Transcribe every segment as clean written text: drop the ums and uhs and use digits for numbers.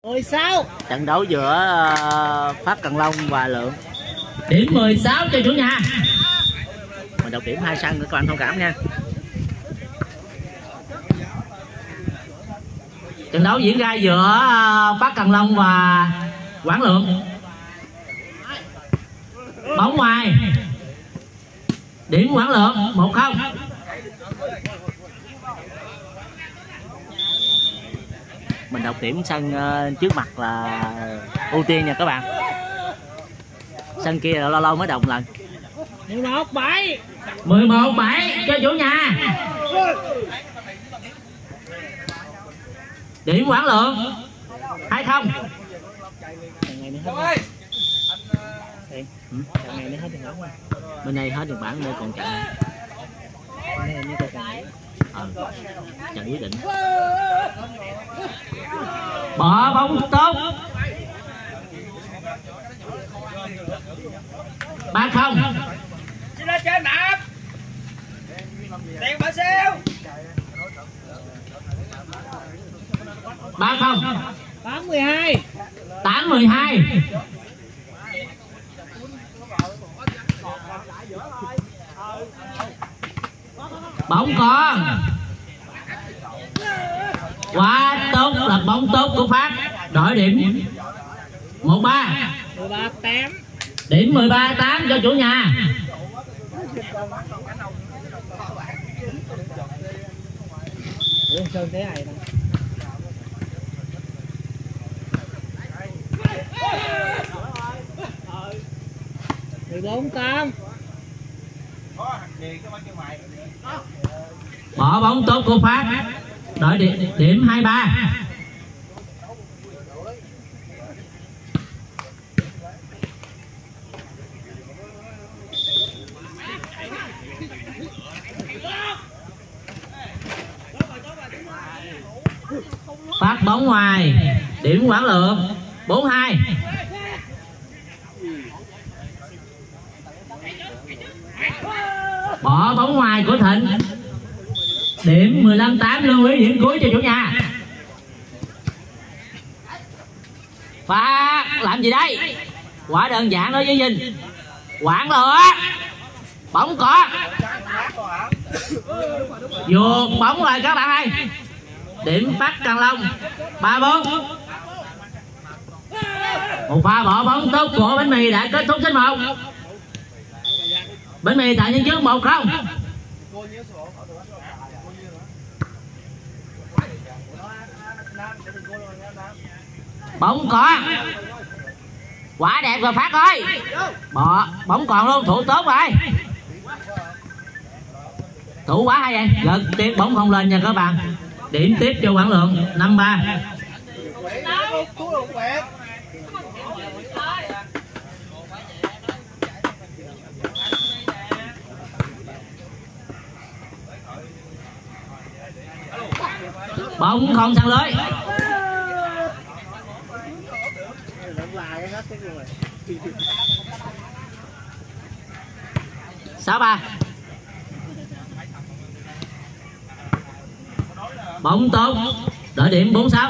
16. Trận đấu giữa Phát Cần Long và Lượng. Điểm 16 cho chủ nhà. Mình đọc điểm 2 sân nữa các bạn thông cảm nha. Trận đấu diễn ra giữa Phát Cần Long và Quảng Lượng. Bóng ngoài. Điểm Quảng Lượng 1-0. Mình đọc điểm sân trước mặt là ưu tiên nha các bạn. Sân kia là lâu lâu mới đọc lần. 11-7. 11-7 cho chủ nhà. Điểm Quảng Lượng 2-0. Bên này hết được bảng, đây còn trận. Trận quyết định. Bỏ bóng tốt. 3-0. Đi lên trên nạp. Tiền bỏ siêu. 3-0. 8-12. 8-12. Bóng còn. Quá tốt, là bóng tốt của Phát. Đổi điểm 1-3. 13-8. Điểm 13-8 cho chủ nhà. Sơn thế này nè. 14-8. Bỏ bóng tốt của Phát. Đổi điểm 2-3. Phát bóng ngoài. Điểm Quảng Lượng 4-2. Bỏ bóng ngoài của Thịnh. Điểm 15-8. Lưu ý điểm cuối cho chủ nhà. Phát làm gì đây? Quá đơn giản đối với Vinh. Quảng Lượng. Bóng có. Vượt bóng rồi các bạn ơi. Điểm Phát Cần Long 3-4. Một pha bỏ bóng tốt của Bánh Mì đã kết thúc set 1. Bánh Mì tại nhân trước 1-0. Bóng có. Quả đẹp rồi Phát ơi. Bỏ bóng còn luôn, thủ tốt rồi. Thủ quá hay vậy. Gật tiếp bóng không lên nha các bạn. Điểm tiếp cho Quảng Lượng 5-3. Bóng không sang lưới. 6-3. Bóng tốt. Đợi điểm 4-6.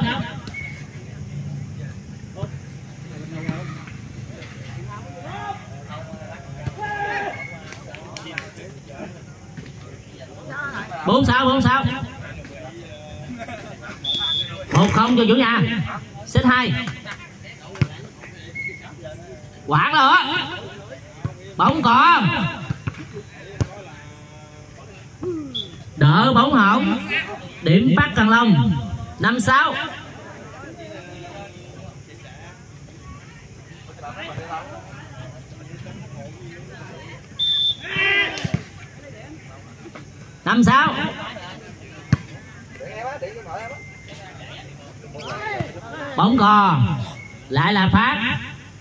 Bốn sáu 1-0 cho chủ nhà. Set 2. Quảng Lượng. Bóng còn. Đỡ bóng hỏng. Điểm Phát Cần Long 5-6. Bóng còn. Lại là Phát.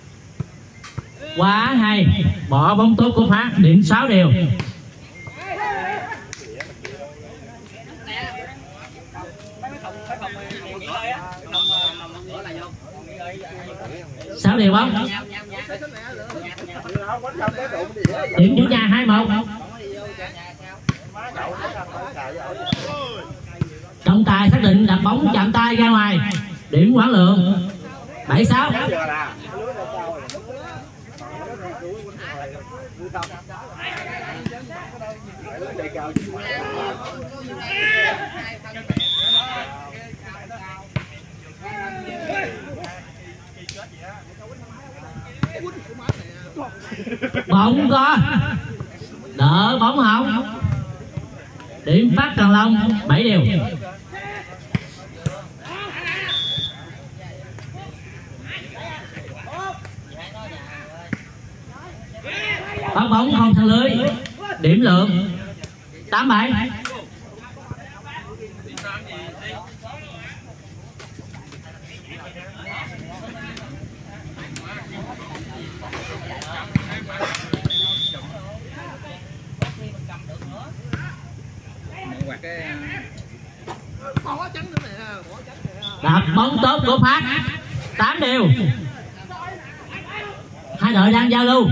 Quá hay. Bỏ bóng tốt của Phát. Điểm 6 đều. Sáu đều bóng. Điểm chủ nhà 2-1. Trọng tài xác định đặt bóng chạm tay ra ngoài. Điểm Quảng Lượng. 7-6. Bóng có đỡ bóng hỏng. Điểm phát Cần Long 7 đều. Phát bóng không thằng lưới. Điểm lượng 8-7. Đập bóng tốt của Phát 8 đều. Hai đội đang giao lưu.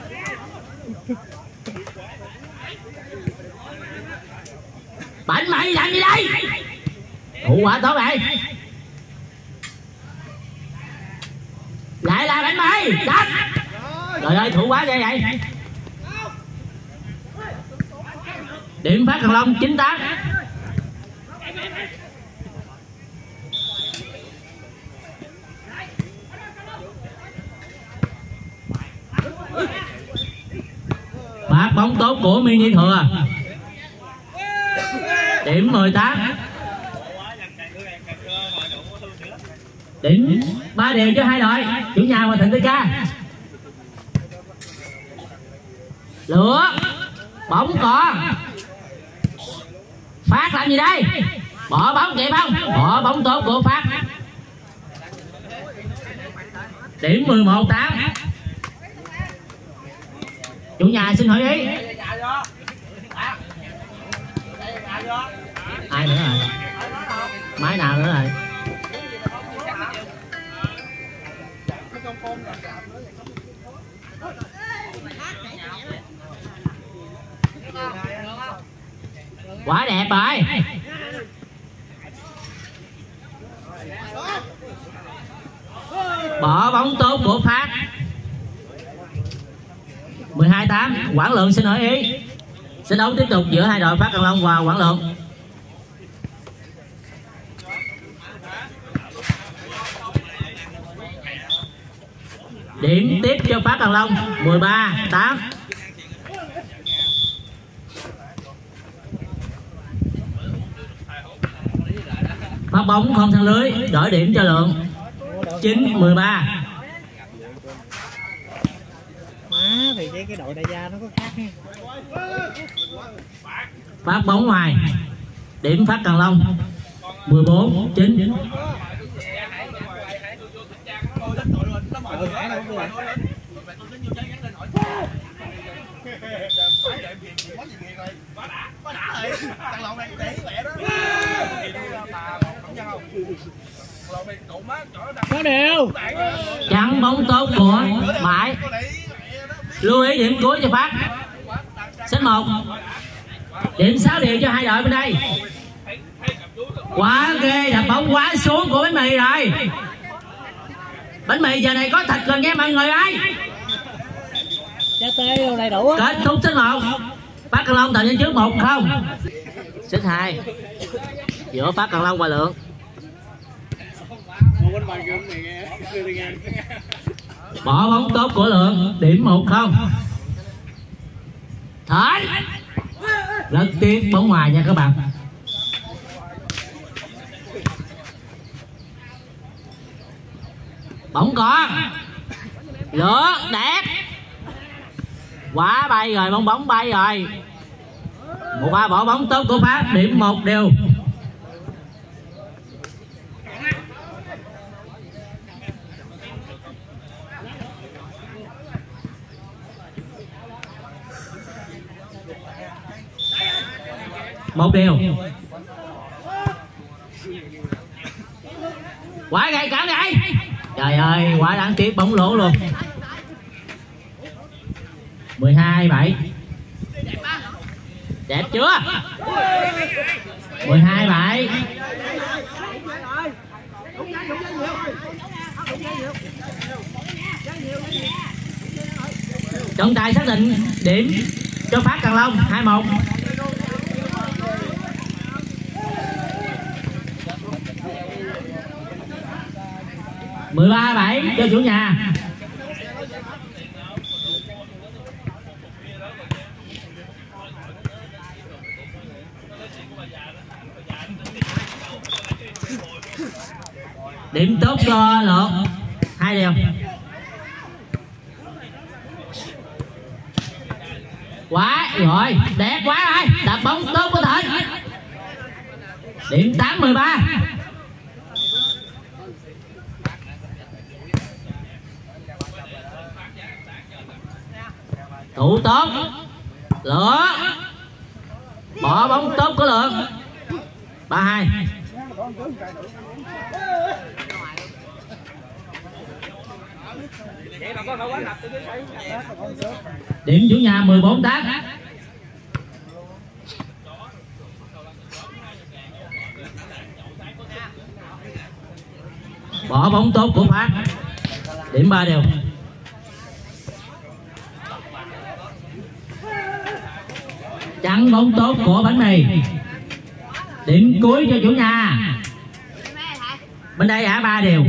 Bánh mày làm gì đây? Thủ quả tốt này. Lại là bánh mày. Đập. Trời ơi thủ quả vậy vậy. Điểm phát Cần Long 9-8. Phát bóng tốt của Mini Thừa. Điểm 18. Điểm 3 đều cho hai đội chủ nhà và Thịnh Tứ Ca. Lửa bóng còn. Phát làm gì đây? Bỏ bóng kịp không? Bỏ bóng tốt của Phát. Điểm 11-8. Chủ nhà xin hỏi ý. Ai nữa rồi? Máy nào nữa rồi? Quá đẹp rồi. Bỏ bóng tốt của Phát. 12-8. Quảng Lượng xin hỏi ý. Sẽ đấu tiếp tục giữa hai đội Phát Cần Long và Quảng Lượng. Điểm tiếp cho Phát Cần Long 13-8. Phát bóng không thang lưới, đổi điểm cho Lượng 9-13. Thì cái đội đại gia nó có khác ha. Phát bóng ngoài. Điểm Phát Cần Long 14-9. Có đều. Chặn bóng tốt của Bãi. Lưu ý điểm cuối cho Phát. Set 1. Điểm 6 đều cho hai đội bên đây. Quá ghê, đập bóng quá xuống của bánh mì rồi. Bánh mì giờ này có thịt rồi nghe mọi người ơi. Trái tê đồ đầy đủ á. Kết thúc set 1. Phát Cần Long tạo lên trước 1-0. Set 2 giữa Phát Cần Long và Lượng. Bỏ bóng tốt của Lượng. Điểm 1-0. Thịnh. Rất tiếc bóng ngoài nha các bạn. Bóng có. Lửa đẹp. Quá bay rồi, bóng bay rồi. Một pha bỏ bóng tốt của Phát. Điểm 1 đều. Một điều. Quá gay cản vậy. Trời ơi quá đáng tiếc bóng lỗ luôn. 12-7. Đẹp chưa? 12-7. Trọng tài xác định điểm cho Phát Càng Long 2-1. Mười 13-7 cho chủ nhà. Điểm tốt cho Lượt 2 đều. Quá rồi, đẹp quá rồi, đập bóng tốt có thể. Điểm 8-13. Thủ tốt Lượt, bỏ bóng tốt của Lượt. 3-2. Điểm chủ nhà 14-8. Bỏ bóng tốt của Phát. Điểm 3 đều. Chặn bóng tốt của Bánh Mì. Điểm cuối cho chủ nhà. Bên đây hả? 3 đều.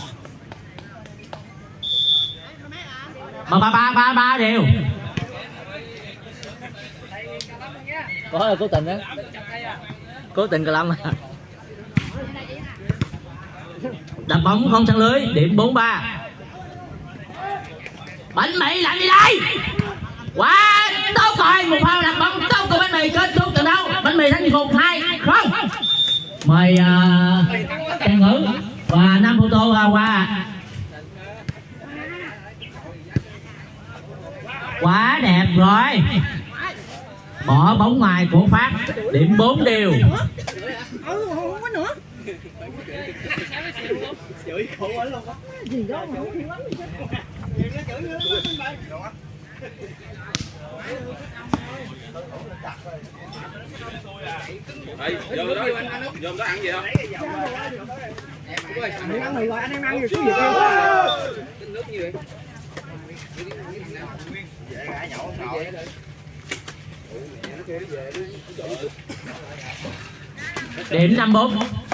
3 đều. Có là cố tình á. Cố tình Cà Lâm. Đập bóng không săn lưới. Điểm 4-3. Bánh Mì làm gì đây? Quá tốt rồi. Một pha đập bóng tốt của Bánh Mì. Kết thúc trận đấu. Bánh Mì thắng phục 2-0. Mời Trần Ngữ và Nam Photo qua. Quá đẹp rồi. Bỏ bóng ngoài của Phát. Điểm 4 đều. Vô đó ăn gì không? Anh ăn mì rồi, anh em ăn gì xuống gì nước như vậy. Điểm 5-4.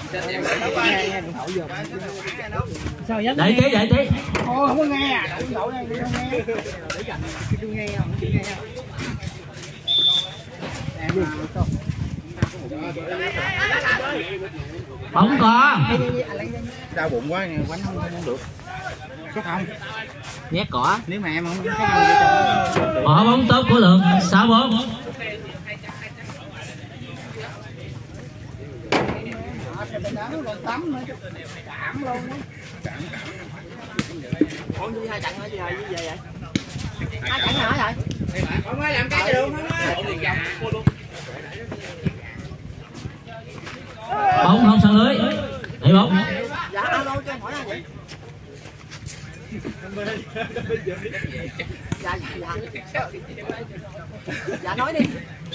Đợi tí. Ôi không có nghe à? Không nghe. Tôi nghe không? Bóng có. Đau bụng quá, quánh không được. Có không? Nhét cỏ. Nếu mà em không thấy ăn Bỏ bóng tốt của Lượng. 6-4. tắm nữa. Cảm luôn đó. Ủa như 2 trận hả gì vậy? 2 trận hả vậy? Không ơi làm cái gì được không ơi? Bóng không sân lưới. Để bóng. Dạ alo cho em hỏi là vậy. Dạ nói đi.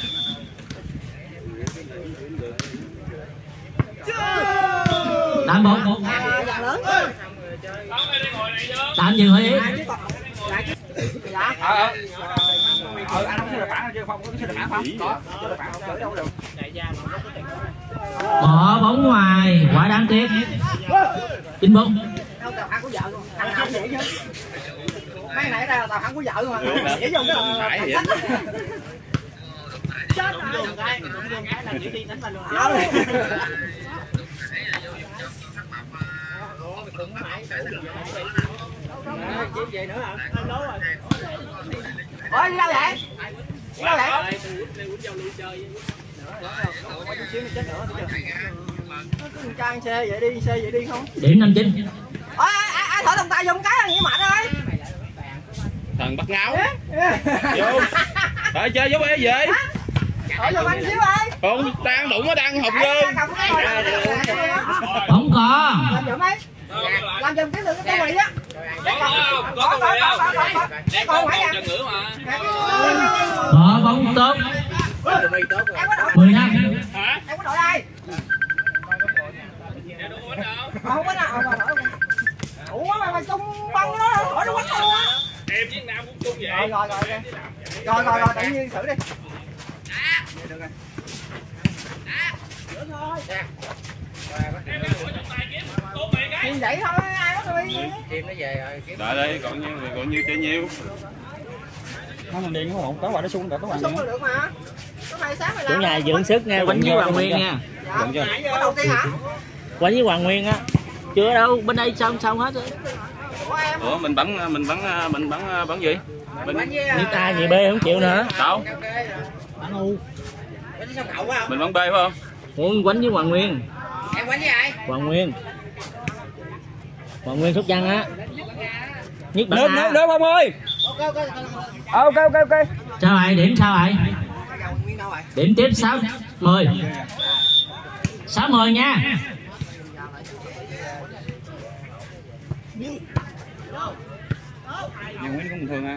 Tạm bóng. Dạ lớn. Tạm dừng hội ý. Dạ. Anh không được phản chứ không có được phản không? Có được phản không? Đâu được. Bỏ bóng ngoài. Quả đáng tiếc. 9-4. Đâu tao phản của vợ luôn. Thằng nào vậy chứ? Mấy nãy ra tao phản của vợ mà. Chỉ dùng cái chết rồi. Cái là chỉ đi đánh mình luôn. Về nữa hả? Anh đố rồi. Ủa đi đâu vậy? Đi đâu vậy? Cứ cho ăn xe vậy đi không? Điểm 5-9. Ôi ai thổi thằng tay dùng cái là nghĩ mạnh ơi. Thằng bắt ngáo. Vô. Đợi chơi với bé về. Thổi giùm anh xíu ơi. Không, đang đụng nó đang học lên. Bóng có. Làm giùm ấy. Làm giùm cái cái mì á. Có con phải nha. Bỏ bóng tốt. 15. Em có đội đây. Không có nào. Ủa mày tung băng nó thổi nó quánh luôn á. Em với Nam cũng chung Rồi, tự nhiên xử đi. Được rồi. Thì vậy thôi, ai bắt đi. Chim nó về rồi. Đợi đây, còn nhiêu chơi nhiêu. Mình điện không ổn, tối qua nó sung được mà. Chủ nhà dưỡng sức nha, quánh với Hoàng Nguyên nha. Dạ. Có đầu tiên hả? Quánh với Hoàng Nguyên á. Chưa đâu, bên đây xong hết rồi. Ủa mình bắn gì? Nhị A nhị B không chịu nữa. Đâu? Bắn U. Mình bắn B phải không? Ủa quánh với Hoàng Nguyên. Em quánh với ai? Hoàng Nguyên Sóc Trăng á. Nhất bản A. Nước không ơi. Ok. Sao vậy? Điểm sao vậy? Điểm tiếp 6-10. 6-10 nha. Nhà Nguyễn cũng bình thường à.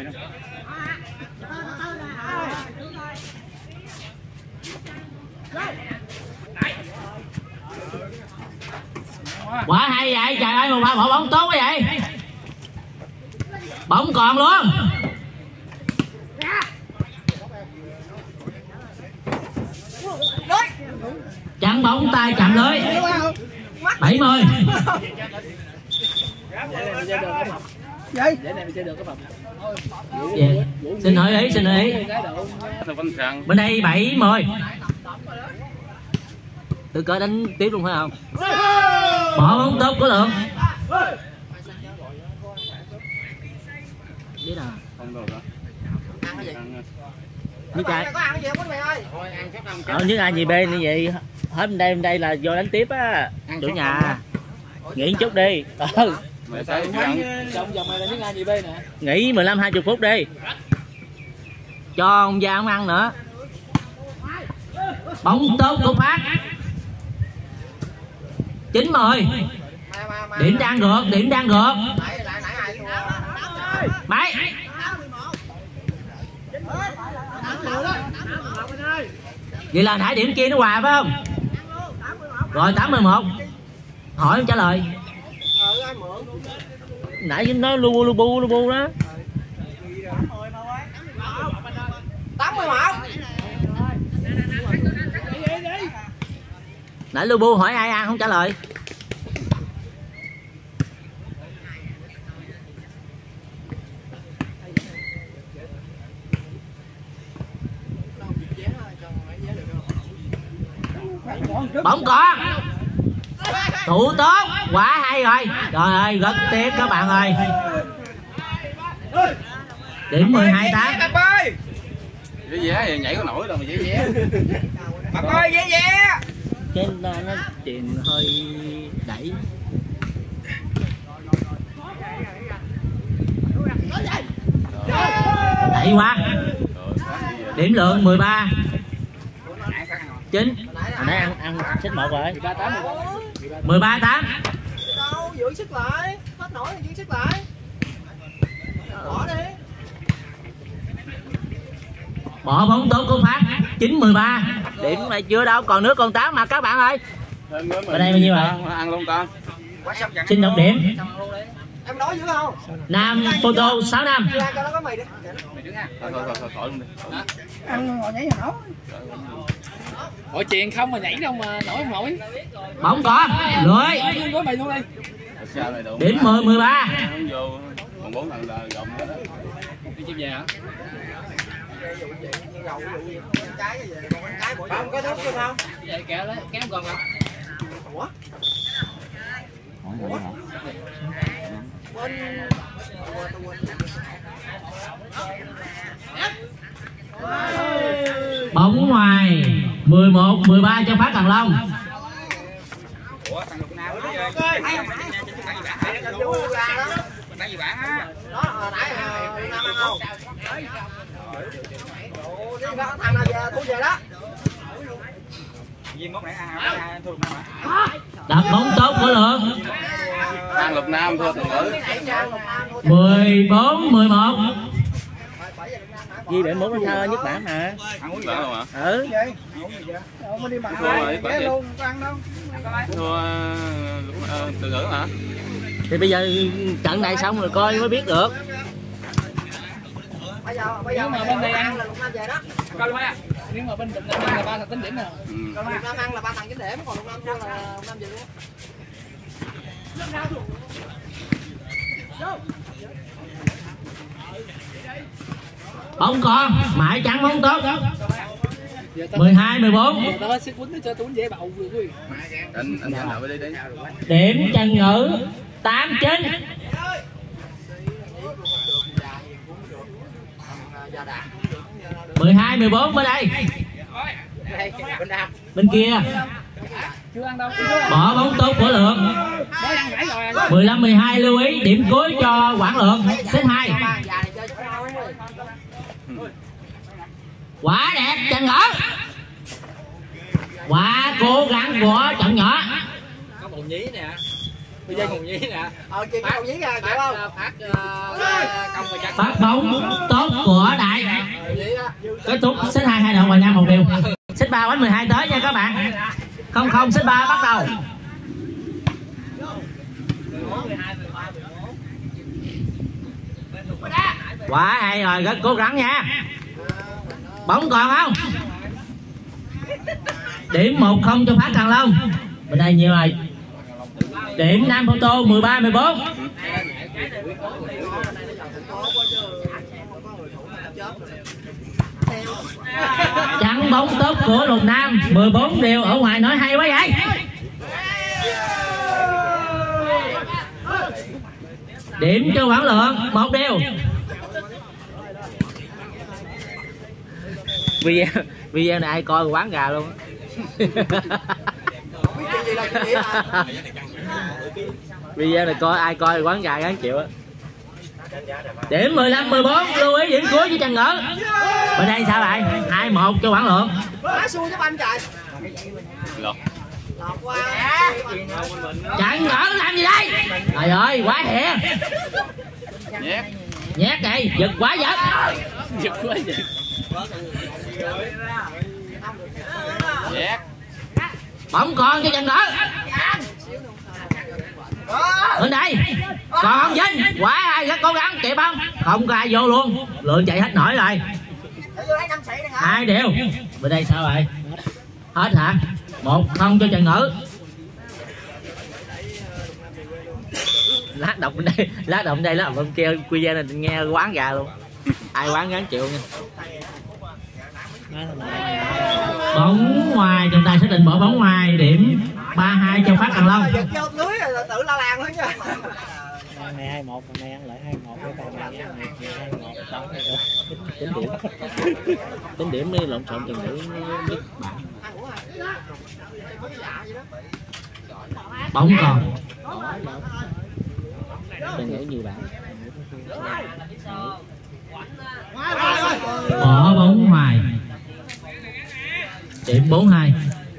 Quá hay vậy, trời ơi, một pha bỏ bóng tốt quá vậy. Bóng còn luôn. Chặn bóng tay chặn lưới. 70. Vậy? Yeah. Xin hỏi ý. Bên đây 70. Tự cỡ đánh tiếp luôn phải không? Bỏ bóng tốt của Lượng. Biết à. Không được hả? Nhất A. Có ăn cái gì không mày ơi? Nhất A nhị B như vậy. Hết bên đây là vô đánh tiếp á. Chủ nhà. Nghỉ chút đi. Mày thấy ăn. Vòng này là những ai gì B nè. Nghỉ 15-20 phút đi. Cho ông già ông ăn nữa. Bóng tốt của Phát. 90. Điểm đang ngược. Mấy. Vậy là nãy điểm kia nó hòa phải không? Rồi 8-11. Hỏi trả lời. Nãy nó lu bu đó. 81. Nãy lu bu hỏi ai ăn không trả lời. Bóng có. Thủ tốt. Quá hay rồi. Trời ơi rất tiếc các bạn ơi. Điểm 12-8. Dễ dễ nhảy có nổi đâu mà dễ dễ. Bà ơi dễ dễ. Cái nó chuyền hơi đẩy. Đẩy quá. Điểm Lượng 13. 9. Hồi nãy ăn xích 1 rồi. 13-8. Đâu, dưỡng sức lại. Hết nổi thì dưỡng sức lại. Bỏ đi. Bỏ bóng tốt của Phát. 9-13. Điểm này chưa đâu, còn nước còn 8 mà các bạn ơi. Ở đây bao nhiêu ạ? Ăn luôn ta. Xin đọc điểm. Em nói dữ không? Nam Photo 6 năm. Ra cho nó có mì đi. Thôi khỏi luôn đi. Ăn ngồi nhảy vào nấu. Ủa chuyền không mà nhảy đâu mà nổi không nổi. Bóng có. Lưới. Có mày luôn đi. Điểm 10-13. Vô còn 4 thằng là gồng đó. Đi chim về hả? Không có thuốc chưa không? Vậy kéo lấy, kéo con không? Ủa? Bóng ngoài. 11-13 cho Phát Thằng Long. Ủa thằng Lục nào đó rồi. Nãy gì bạn á? Đó hồi nãy Nam ăn không? Thằng nào về thu về đó. Viên mốt nãy ăn thu Nam hả? Đặt bóng tốt của Lượng. Ăn Lục Nam thôi thằng nữ. 14-11. Ghi 71 nó thơ nhất bản mà. Ăn uống bạn luôn hả? Ừ. Mình đi bạn luôn, có ăn đâu. Thua từ ngữ hả? Thì bây giờ trận này xong rồi coi mới biết được. bây giờ mà bên đây ăn là Lục Nam về đó. coi luôn á, nếu mà bên Lục Nam là 3 thằng tính điểm nè. Còn Lục Nam ăn là 3 thằng 9 điểm, còn Lục Nam thua là Lục Nam về luôn. Bóng còn mãi trắng bóng tốt. 12-14. Tao xích quýnh nó cho tôi dễ bầu rồi. Anh nào đi đi. Điểm Trần Ngữ 8-9. 12-14 bên đây. Bên kia. Chưa ăn đâu. Bỏ bóng tốt của Lượng. 15-12 lưu ý điểm cuối cho Quảng Lượng. Set 2. Quá đẹp Trần Ngữ. Quá cố gắng của trận nhỏ. Có bồn nhí nè. Bây giờ bồn nhí nè. Kia có bồn nhí kìa, chịu không? Phát bóng tốt của Đại. Kết thúc set 2 hai đội hòa nhau một điều. Set 3 bánh 12 tới nha các bạn. 0-0 set 3 bắt đầu. Quá hay rồi, rất cố gắng nha. Bóng còn không? Điểm 1-0 cho Phát Càng Long. Bên đây nhiều rồi. Điểm Nam Photo 13-14. Chắn bóng tốt của Lục Nam. 14 điều ở ngoài nói hay quá vậy. Điểm cho Quảng Lượng 1 điều. Video này ai coi quán gà luôn. Video này coi ai coi quán gà gắn chịu á. Điểm 15-14 lưu ý điểm cuối với Trần Ngữ. Bên đây sao lại 2-1 cho Quảng Lượng. Quá xui cho banh trời. Lọt. Lọt qua. Trần Ngữ làm gì đây? Trời ơi quá hẹ. Nhét. Nhét kìa, giật quá giật. Giật quá giật. Nhét. Bóng còn cho Trần Ngữ. Bên đây còn không Vinh. Quá ai rất cố gắng kịp không? Không có ai vô luôn. Lượng chạy hết nổi rồi. 2 điều. Bên đây sao vậy? Hết hả? 1-0 cho Trần Ngữ. Lát đọc bên đây, lát đọc bên đây, lát đọc bên kia. Quy gia này nghe quán gà luôn. Ai quán gắn chịu nha. Bóng ngoài, trọng tài xác định bỏ bóng ngoài. Điểm 3-2 cho Phát Càng Long. Giật vô lưới rồi tự la làng thôi chứ. Này 2-1, hôm nay ăn lại 2-1 cái còn này ăn 2-1 đó. Tính điểm. Tính điểm đi lộn xộn Trần Ngữ biết bạn. Bóng còn. Trần Ngữ nhiều bạn. Bỏ bóng ngoài. Điểm 4-2.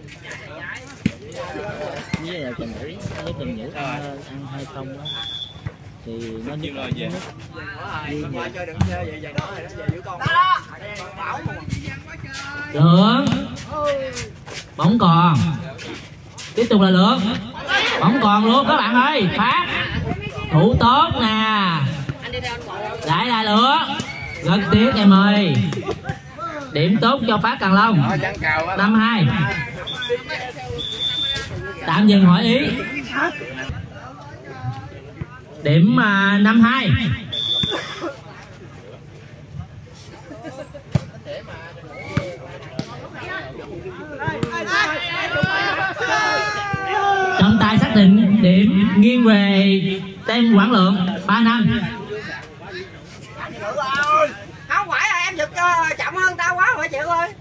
Với là Trần Ngữ, nếu Trần Ngữ ăn 2-0 đó thì nó như rồi về. Ngoài chơi đừng chơi vậy vậy đó rồi đó, về giữ con. Lượng. Bóng còn. Tiếp tục là Lượng. Bóng còn luôn các bạn ơi. Phát. Thủ tốt nè. Lại là Lượng. Rất tiếc em ơi. Điểm tốt cho Phát Càng Long. 5-2. Tạm dừng hỏi ý. Điểm 5-2. Trọng tài xác định điểm nghiêng về tem Quảng Lượng 3-5. Không phải là em giật chậm hơn tao quá phải chịu thôi.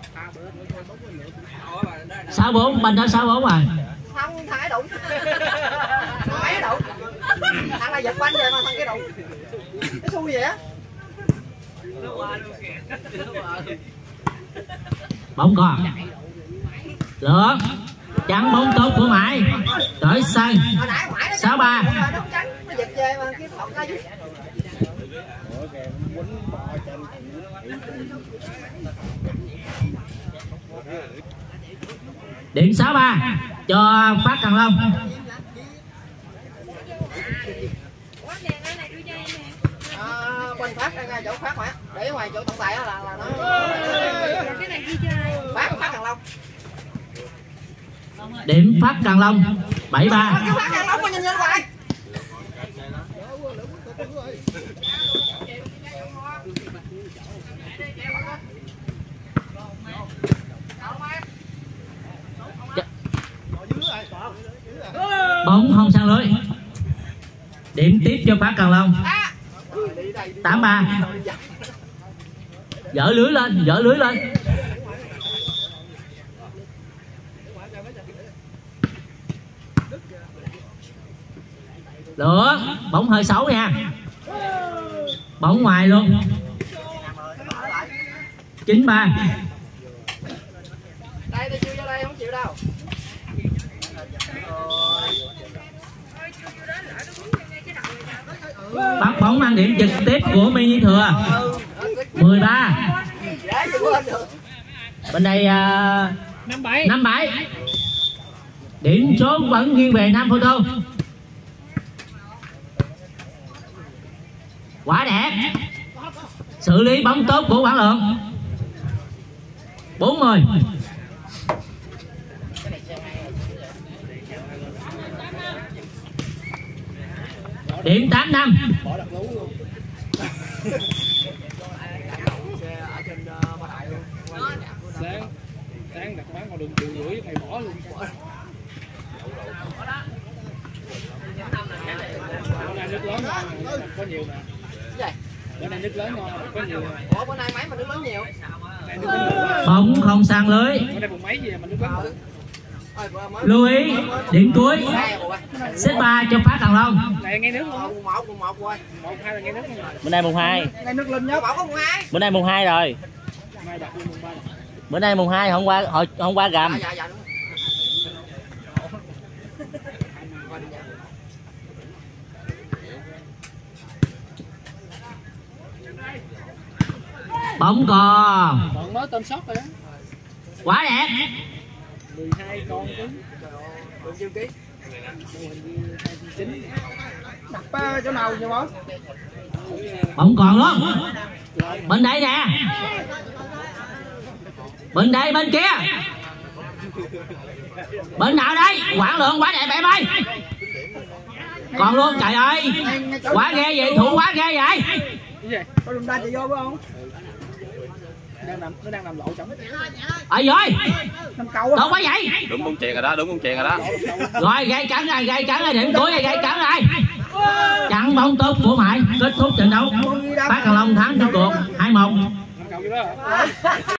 6-4, bên đó 6-4 rồi. Không, thằng ấy đụng. Thằng ấy đụng. Thằng này giật quanh vậy mà thằng kia đụng. Cái xui vậy á. Bóng còn. Lượng. Chắn bóng tốt của Mãi. Tới sân. 6-3. Nó giật về mà kiếm phòng ra chứ. Điểm 6-3 cho Phát Càng Long. Quanh Phát ra chỗ Phát hả? để ngoài chỗ tổng tài là nó phát Thăng Long. Điểm phát Thăng Long 7-3. Cái phát Thăng Long mà nhìn hoài. Bóng không sang lưới. Điểm tiếp cho phát Thăng Long 8-3. Dở lưới lên, dở lưới lên. Được, bóng hơi xấu nha. Bóng ngoài luôn. 9-3. Đây tôi chưa vô đây không chịu đâu. Bắt bóng mang điểm trực tiếp của Mini Thừa 13. Bên đây 5-7. Điểm số vẫn nghiêng về Nam Photo. Quá đẹp. Xử lý bóng tốt của Quảng Lượng. 40. Điểm 8-5. Sáng đặt bán con đường 1,5 triệu mày bỏ luôn. Bữa nay nước lớn ngon có nhiều nè. Bữa nay nước lớn ngon có nhiều nè. Ủa bữa nay máy mà nước lớn nhiều. Bóng không sang lưới. Bữa nay bùng máy gì mà nước lớn. Lưu ý điểm cuối. Set 3 cho phát Thăng Long. Này ngay nước luôn. 1 rồi. 1 2 là ngay nước luôn. Bữa nay mùng 2. Ngay nước lên nhớ bảo có mùng 2. Bữa nay mùng 2 rồi. Mai đặt luôn mùng 3. Bữa nay mùng 2 hôm qua gầm. Dạ đúng. Bóng còn. Còn mới tên sót rồi đó. Quá đẹp. 12 con cứng. Được nhiêu ký? 9. Đặt chỗ nào vậy bó? Bóng còn luôn. Bên đây nè. Bên đây bên kia. Bên nào đây? Quảng Lượng quá đẹp em ơi. Còn luôn trời ơi. Quá ghê vậy, thủ quá ghê vậy. Có đường ta chạy vô phải không? Nó đang nằm lộ trống. Ơi rồi. Nằm cầu Đâu quá vậy? Đúng con chèn rồi đó, đúng con chèn rồi đó. Rồi gây cắn rồi, điểm cuối này gây cắn rồi. Chặn bóng tốt của Mại, kết thúc trận đấu. Phát Thăng Long thắng trong cuộc 2-1.